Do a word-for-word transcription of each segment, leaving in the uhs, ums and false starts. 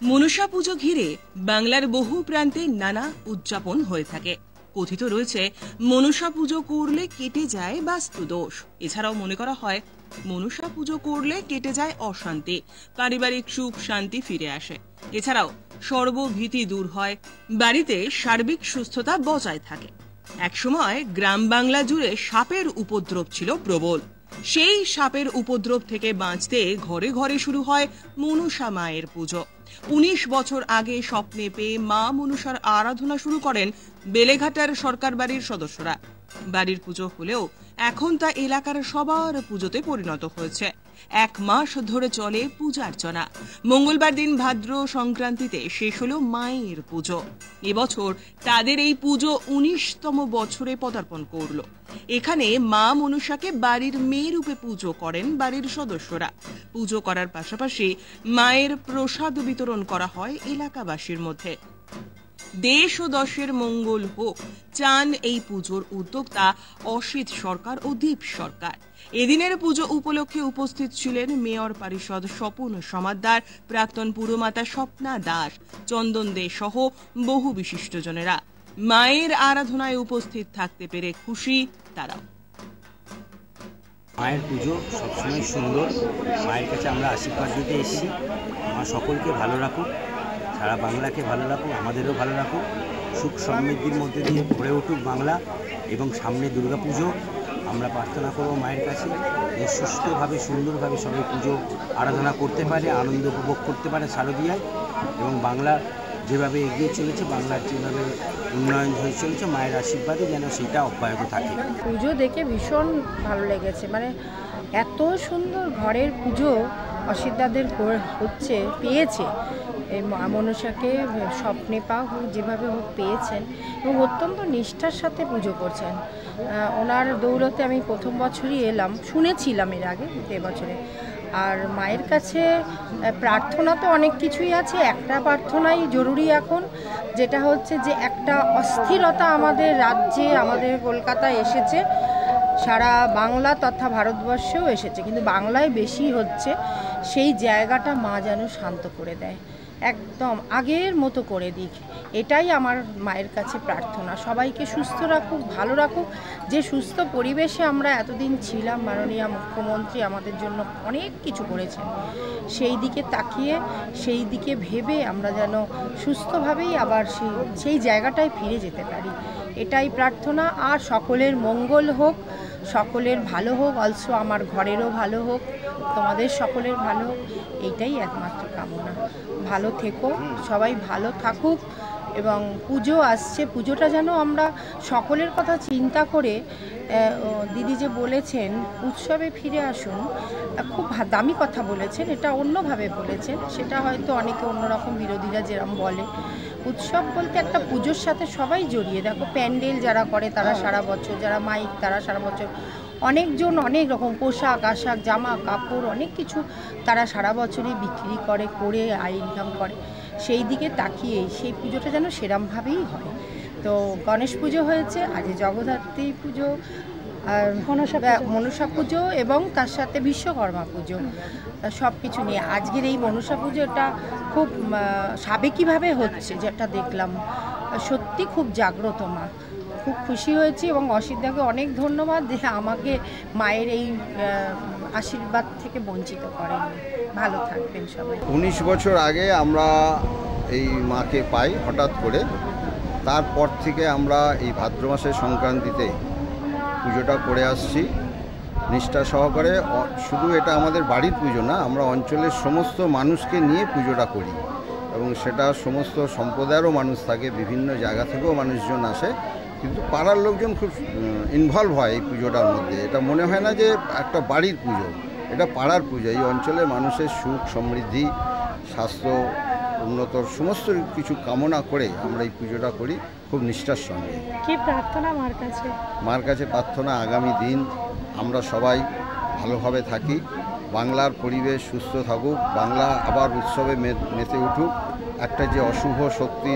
মনসা পুজো ঘিরে বাংলার বহু প্রান্তে নানা উদযাপন হয়ে থাকে। কথিত রয়েছে মনসা পুজো করলে কেটে যায় বাস্তু দোষ। এছাড়াও মনে করা হয় মনসা পুজো করলে কেটে যায় অশান্তি, পারিবারিক সুখ শান্তি ফিরে আসে। এছাড়াও সর্বভীতি দূর হয়, বাড়িতে সার্বিক সুস্থতা বজায় থাকে। একসময় গ্রাম বাংলা জুড়ে সাপের উপদ্রব ছিল প্রবল। সেই সাপের উপদ্রব থেকে বাঁচতে ঘরে ঘরে শুরু হয় মনসা মায়ের পুজো। উনিশ বছর আগে স্বপ্নে পেয়ে মা মনসার আরাধনা শুরু করেন বেলেঘাটার সরকার বাড়ির সদস্যরা। বাড়ির পুজো হলেও এখন তা এলাকার সবার পুজোতে পরিণত হয়েছে। এক মাস ধরে চলে পূজার্চনা। মঙ্গলবার দিন ভাদ্র সংক্রান্তিতে শেষ হলো মায়ের পুজো। এবছর তাদের এই পুজো উনিশতম বছরে পদার্পণ করল। এখানে মা মনসাকে বাড়ির মেয়ে রূপে পুজো করেন বাড়ির সদস্যরা। পুজো করার পাশাপাশি মায়ের প্রসাদ বিতরণ করা হয় এলাকাবাসীর মধ্যে। দেশ ও দশের মঙ্গল হোক চান এই পুজোর উদ্যোক্তা অসিত সরকার ও দীপ সরকার। এদিনের পুজো উপলক্ষে উপস্থিত ছিলেন মেয়র পরিষদ স্বপন সমাদ্দার, প্রাক্তন পুরমাতা স্বপ্না দাস, চন্দন দে সহ বহু বিশিষ্টজনেরা। মায়ের আরাধনায় উপস্থিত থাকতে পেরে খুশি তারাও। মায়ের পুজো সবসময় সুন্দর। মায়ের কাছে আমরা আশীর্বাদ দিতে এসেছি। মা সকলকে ভালো রাখুক, সারা বাংলাকে ভালো রাখুক, আমাদেরও ভালো রাখুক, সুখ সমৃদ্ধির মধ্যে দিয়ে ভরে উঠুক বাংলা। এবং সামনে দুর্গাপুজো আমরা প্রার্থনা করব মায়ের কাছে যে সুস্থভাবে সুন্দরভাবে সবাই পুজো আরাধনা করতে পারে, আনন্দ উপভোগ করতে পারে শারদীয়ায়। এবং বাংলা যেভাবে এগিয়ে চলেছে, বাংলার যেভাবে উন্নয়ন হয়ে চলেছে, মায়ের আশীর্বাদে যেন সেটা অব্যাহত থাকে। পুজো দেখে ভীষণ ভালো লেগেছে। মানে এত সুন্দর ঘরের পুজো অসিতদাদের হচ্ছে, পেয়েছে এই মা মনসাকে স্বপ্নে পাও হোক যেভাবে হোক পেয়েছেন এবং অত্যন্ত নিষ্ঠার সাথে পুজো করছেন। ওনার দৌলতে আমি প্রথম বছরই এলাম, শুনেছিলাম এর আগে, এবছরে। আর মায়ের কাছে প্রার্থনা তো অনেক কিছুই আছে, একটা প্রার্থনাই জরুরি এখন, যেটা হচ্ছে যে একটা অস্থিরতা আমাদের রাজ্যে, আমাদের কলকাতায় এসেছে, সারা বাংলা তথা ভারতবর্ষেও এসেছে, কিন্তু বাংলায় বেশি হচ্ছে। সেই জায়গাটা মা যেন শান্ত করে দেয়, একদম আগের মতো করে দিক, এটাই আমার মায়ের কাছে প্রার্থনা। সবাইকে সুস্থ রাখুক, ভালো রাখুক। যে সুস্থ পরিবেশে আমরা এতদিন ছিলাম, মাননীয় মুখ্যমন্ত্রী আমাদের জন্য অনেক কিছু করেছেন, সেই দিকে তাকিয়ে, সেই দিকে ভেবে আমরা যেন সুস্থভাবেই আবার সেই সেই জায়গাটায় ফিরে যেতে পারি, এটাই প্রার্থনা। আর সকলের মঙ্গল হোক, সকলের ভালো হোক, অলসো আমার ঘরেরও ভালো হোক, তোমাদের সকলের ভালো হোক, এইটাই একমাত্র কামনা। ভালো থেকো, সবাই ভালো থাকুক। এবং পুজো আসছে, পুজোটা যেন আমরা সকলের কথা চিন্তা করে, দিদি যে বলেছেন উৎসবে ফিরে আসুন, খুব দামি কথা বলেছেন, এটা অন্যভাবে বলেছেন, সেটা হয়তো অনেকে অন্যরকম বিরোধীরা যেরকম বলে। উৎসব বলতে একটা পুজোর সাথে সবাই জড়িয়ে, দেখো প্যান্ডেল যারা করে তারা সারা বছর, যারা মাইক তারা সারা বছর, অনেকজন অনেক রকম পোশাক আশাক জামা কাপড় অনেক কিছু তারা সারা বছরই বিক্রি করে, করে আয় ইনকাম করে। সেই দিকে তাকিয়েই সেই পুজোটা যেন সেরমভাবেই হয়। তো গণেশ পুজো হয়েছে, আজ জগদ্ধাত্রী পুজো, আর মনসা পুজো এবং তার সাথে বিশ্বকর্মা পুজো, সব কিছু নিয়ে আজকের এই মনসা পুজোটা খুব সাবেকিভাবে হচ্ছে, যেটা দেখলাম সত্যি খুব জাগ্রত মা। খুব খুশি হয়েছি এবং অসিতদাকে অনেক ধন্যবাদ যে আমাকে মায়ের এই আশীর্বাদ থেকে বঞ্চিত করেন। ভালো থাকবেন সবাই। উনিশ বছর আগে আমরা এই মাকে পাই হঠাৎ করে, তারপর থেকে আমরা এই ভাদ্র মাসের সংক্রান্তিতে পুজোটা করে আসছি নিষ্ঠা সহকারে। শুধু এটা আমাদের বাড়ির পুজো না, আমরা অঞ্চলের সমস্ত মানুষকে নিয়ে পুজোটা করি এবং সেটা সমস্ত সম্প্রদায়েরও মানুষ থাকে, বিভিন্ন জায়গা থেকেও মানুষজন আসে, কিন্তু পাড়ার লোকজন খুব ইনভলভ হয় এই পুজোটার মধ্যে। এটা মনে হয় না যে একটা বাড়ির পুজো, এটা পাড়ার পুজো। এই অঞ্চলের মানুষের সুখ সমৃদ্ধি স্বাস্থ্য উন্নতর সমস্ত কিছু কামনা করে আমরা এই পুজোটা করি খুব নিষ্ঠার সঙ্গে। কি প্রার্থনা মার কাছে? মার কাছে প্রার্থনা আগামী দিন আমরা সবাই ভালোভাবে থাকি, বাংলার পরিবেশ সুস্থ থাকুক, বাংলা আবার উৎসবে মেতে উঠুক, একটা যে অশুভ শক্তির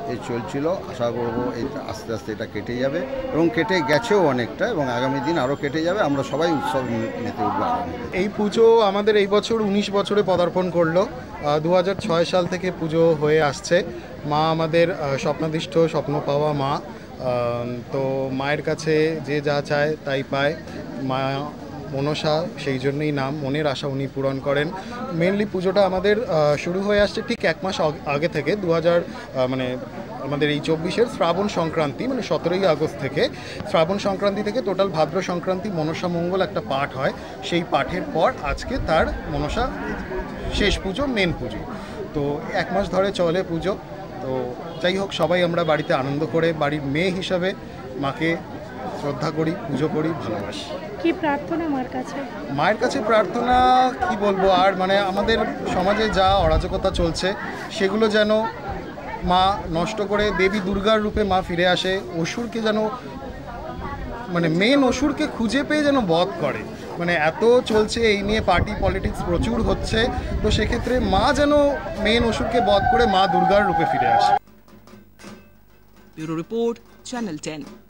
এই চলছিল। আশা করব এই আস্তে আস্তে এটা কেটে যাবে এবং কেটে গেছেও অনেকটা, এবং আগামী দিন আরও কেটে যাবে। আমরা সবাই উৎসব মেতে উঠবো। এই পুজো আমাদের এই বছর উনিশ বছরে পদার্পণ করলো। দু হাজার ছয় সাল থেকে পুজো হয়ে আসছে। মা আমাদের স্বপ্নাদিষ্ট, স্বপ্ন পাওয়া মা। তো মায়ের কাছে যে যা চায় তাই পায়। মা মনসা, সেই জন্যই নাম, মনের আশা উনি পূরণ করেন। মেনলি পুজোটা আমাদের শুরু হয়ে আসছে ঠিক এক মাস আগে থেকে, দু হাজার মানে আমাদের এই চব্বিশের শ্রাবণ সংক্রান্তি, মানে সতেরোই আগস্ট থেকে শ্রাবণ সংক্রান্তি থেকে টোটাল ভাদ্র সংক্রান্তি মনসা মঙ্গল একটা পাঠ হয়। সেই পাঠের পর আজকে তার মনসা শেষ পুজো, মেন পুজো। তো এক মাস ধরে চলে পুজো। তো যাই হোক, সবাই আমরা বাড়িতে আনন্দ করে বাড়ির মেয়ে হিসাবে মাকে শ্রদ্ধা করি, পুজো করি, ভালোবাসি। কি প্রার্থনা মার কাছে? মায়ের কাছে প্রার্থনা কি বলবো আর, মানে আমাদের সমাজে যা অরাজকতা চলছে সেগুলো যেন মা নষ্ট করে দেবী দুর্গার রূপে মা ফিরে আসে। অসুরকে যেন, মানে মেন অসুরকে খুঁজে পেয়ে যেন বধ করে। মানে এত চলছে এই নিয়ে, পার্টি পলিটিক্স প্রচুর হচ্ছে। তো সেক্ষেত্রে মা যেন মেন অসুরকে বধ করে মা দুর্গার রূপে ফিরে আসে। Bureau report, channel ten.